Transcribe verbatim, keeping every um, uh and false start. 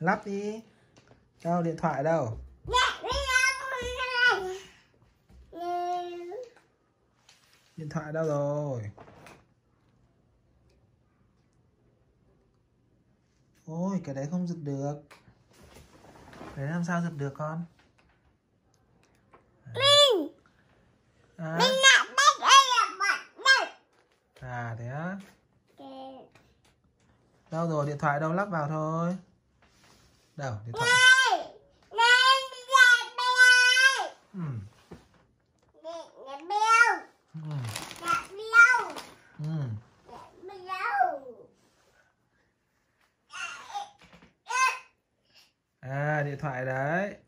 Lắp đi. Đâu điện thoại đâu? Điện thoại đâu rồi? Ôi cái đấy không giật được. Đấy làm sao giật được con? À, à thế á? Đâu rồi, điện thoại đâu, lắp vào thôi. Đâu điện thoại? Ừ. Ừ. Ừ. À điện thoại đấy.